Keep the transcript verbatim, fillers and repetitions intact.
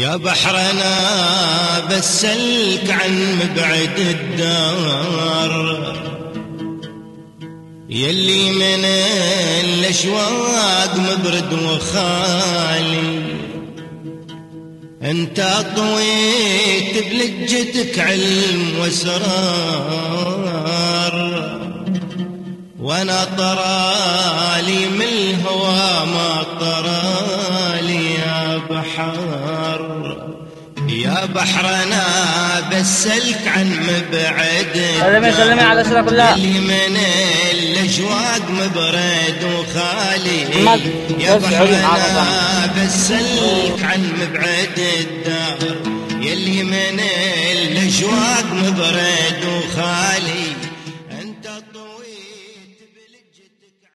يا بحرنا بسلك عن مبعد الدار، يلي من الاشواق مبرد وخالي، انت طويت بلجتك علم واسرار، وانا طرالي من الهوى ما طرالي يا بحر. يا بحرنا بسلك عن مبعد سلمي سلمي على الأسرة كلها، اللي من الاشواق مبرد وخالي. يا بحرنا بسلك عن مبعد الدار، يلي من الاشواق مبرد وخالي.